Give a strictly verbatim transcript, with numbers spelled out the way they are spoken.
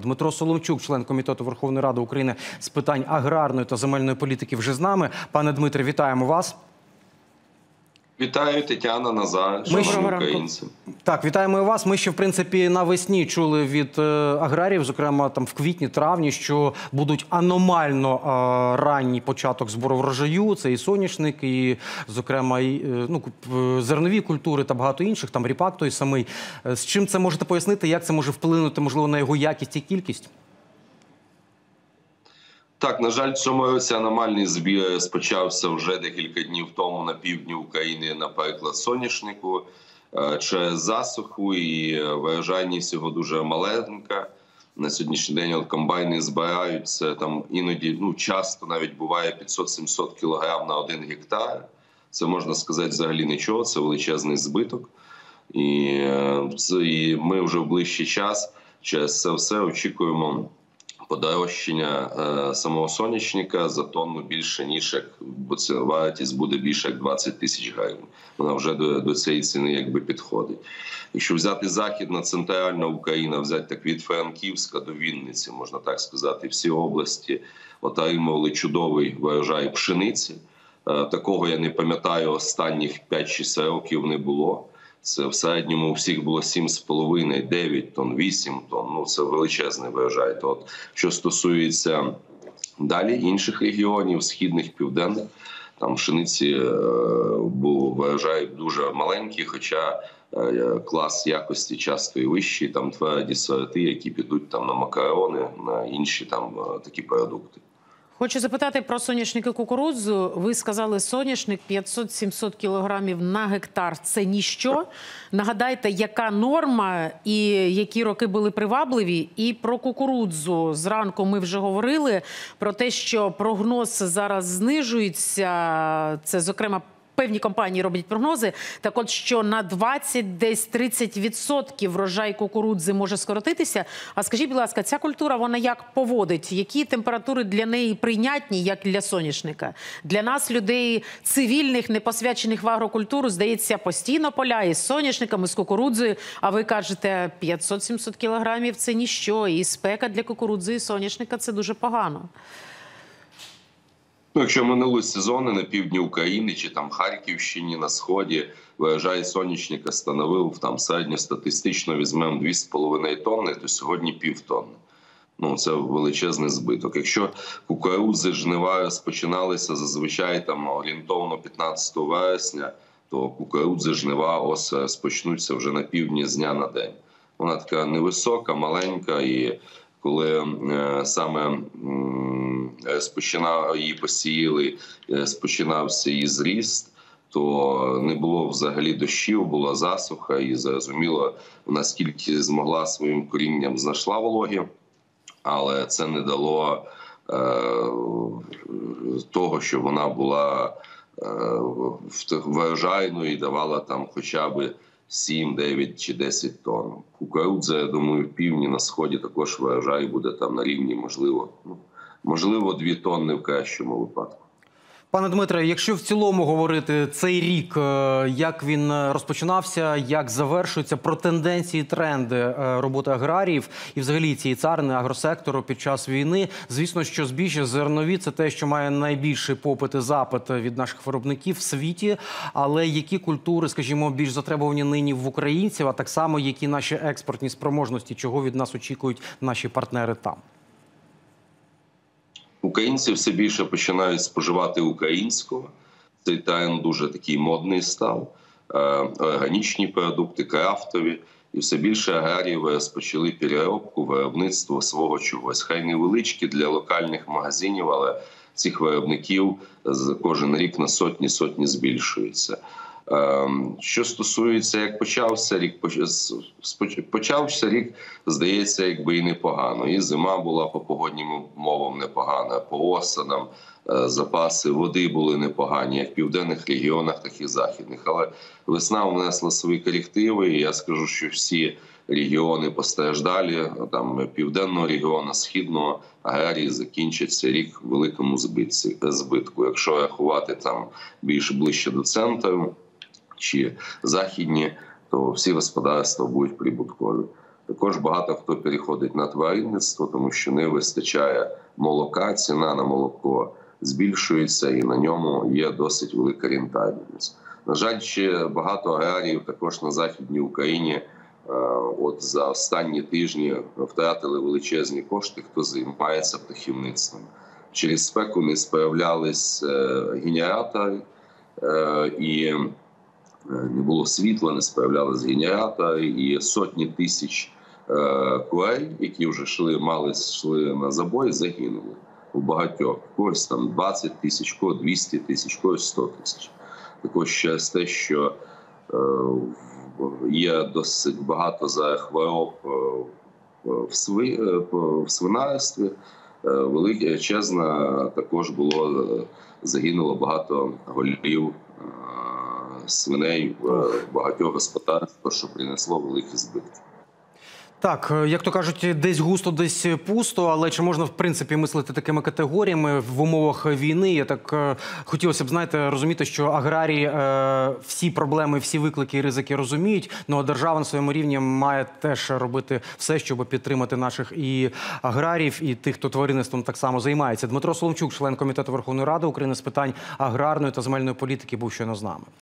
Дмитро Соломчук, член Комітету Верховної Ради України з питань аграрної та земельної політики, вже з нами. Пане Дмитре, вітаємо вас. Вітаю, Тетяна, Назар, шановні українці. Так, вітаємо і вас. Ми ще, в принципі, навесні чули від е, аграріїв, зокрема там в квітні-травні, що будуть аномально е, ранній початок збору врожаю. Це і соняшник, і, зокрема, і, е, ну, зернові культури та багато інших, там ріпак той самий. З чим це можете пояснити, як це може вплинути, можливо, на його якість і кількість? Так, на жаль, в цьому році аномальний збір спочався вже декілька днів тому на півдні України, наприклад, соняшнику, через засуху, і врожайність його дуже маленька. На сьогоднішній день от комбайни збираються, там іноді, ну, часто навіть буває п'ятсот-сімсот кілограм на один гектар. Це, можна сказати, взагалі нічого, це величезний збиток. І, і ми вже в ближчий час через це все очікуємо подорожчання е, самого соняшника за тонну більше, ніж як, бо це вартість буде більше як двадцять тисяч гривень. Вона вже до, до цієї ціни якби підходить. Якщо взяти Західна, Центральна Україна, взяти так від Франківська до Вінниці, можна так сказати, всі області отримували чудовий врожай пшениці. Е, такого я не пам'ятаю, останніх п'ять-шість років не було. Це в середньому у всіх було сім з половиною - дев'ять тонн, вісім тонн. Ну, це величезний врожай. То от, що стосується далі інших регіонів, східних, південних, там пшениці е, був врожай дуже маленький, хоча е, клас якості часто і вищий, там тверді сорти, які підуть там на макарони, на інші там е, такі продукти. Хочу запитати про соняшник і кукурудзу. Ви сказали, соняшник п'ятсот-сімсот кілограмів на гектар – це ніщо. Нагадайте, яка норма і які роки були привабливі? І про кукурудзу. Зранку ми вже говорили про те, що прогноз зараз знижується. Це, зокрема, певні компанії роблять прогнози, так от, що на двадцять, десь тридцять відсотків врожай кукурудзи може скоротитися. А скажіть, будь ласка, ця культура, вона як поводить? Які температури для неї прийнятні, як для соняшника? Для нас, людей цивільних, не посвячених в агрокультуру, здається, постійно поля із соняшниками, з кукурудзою. А ви кажете, п'ятсот-сімсот кілограмів – це ніщо. І спека для кукурудзи і соняшника – це дуже погано. Ну, якщо минулі сезони на півдні України чи там Харківщині, на Сході врожай соняшника становив там середньостатистично, візьмемо дві з половиною тонни, то сьогодні півтонни. Ну, це величезний збиток. Якщо кукурудзи, жнива розпочиналися зазвичай там орієнтовно п'ятнадцятого вересня, то кукурудзи, жнива ось розпочнуться вже на півдні з дня на день. Вона така невисока, маленька, і коли е, саме розпочинав, її посіяли, розпочинався її зріст, то не було взагалі дощів, була засуха, і зрозуміло, вона скільки змогла своїм корінням знайшла вологи, але це не дало е, того, що вона була е, врожайною і давала там хоча б сім, дев'ять чи десять тонн. Кукурудза, я думаю, в півдні, на сході також врожай буде там на рівні, можливо, ну, можливо, дві тонни в кращому випадку. Пане Дмитре, якщо в цілому говорити цей рік, як він розпочинався, як завершується, про тенденції, тренди роботи аграріїв і взагалі цієї царини агросектору під час війни, звісно, що збіжжя, зернові – це те, що має найбільший попит і запит від наших виробників в світі, але які культури, скажімо, більш затребувані нині в українців, а так само, які наші експортні спроможності, чого від нас очікують наші партнери там? Українці все більше починають споживати українського. Цей тренд дуже такий модний став. Органічні продукти, крафтові. І все більше аграріїв розпочали переробку, виробництво свого чогось. Хай невеличкі для локальних магазинів, але цих виробників кожен рік на сотні-сотні збільшується. Що стосується, як почався рік, почався рік, здається, якби і непогано. І зима була по погоднім умовам непогана, по осадам, запаси води були непогані, як в південних регіонах, так і західних. Але весна внесла свої корективи, і я скажу, що всі регіони постраждалі, там південного регіону, східного, аграрії закінчаться рік в великому збитку. Якщо рахувати там більш ближче до центру, чи західні, то всі господарства будуть прибуткові. Також багато хто переходить на тваринництво, тому що не вистачає молока, ціна на молоко збільшується і на ньому є досить велика рентабельність. На жаль, ще багато аграріїв також на Західній Україні от за останні тижні втратили величезні кошти, хто займається птахівництвом. Через спеку не справлялись генератори, і не було світла, не справлялись генератори, і сотні тисяч курей, які вже йшли, мали йшли на забой, загинули у багатьох. Когось там двадцять тисяч, когось двісті тисяч, когось сто тисяч. Також через те, що є досить багато за хвороб в, сви, в свинарстві, величезна також було, загинуло багато голів свиней в багатьох господарствах, що принесло великі збитки. Так, як то кажуть, десь густо, десь пусто, але чи можна, в принципі, мислити такими категоріями в умовах війни? Я так е, хотілося б, знаєте, розуміти, що аграрії е, всі проблеми, всі виклики і ризики розуміють, ну а держава на своєму рівні має теж робити все, щоб підтримати наших і аграріїв, і тих, хто тваринництвом так само займається. Дмитро Соломчук, член Комітету Верховної Ради України з питань аграрної та земельної політики, був щойно з нами.